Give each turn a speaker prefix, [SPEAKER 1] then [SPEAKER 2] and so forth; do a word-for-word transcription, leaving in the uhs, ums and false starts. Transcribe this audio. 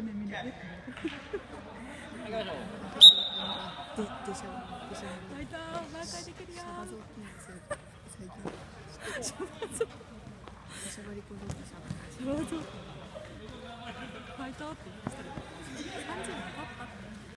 [SPEAKER 1] ねみんな。で、でしょ、でしょ。ファイター、挽回できるよ。シャバゾーピー最近。シャバゾー。シャバリコゾーシャバ。シャバゾー。ファイターって言ってたら。三十年経った。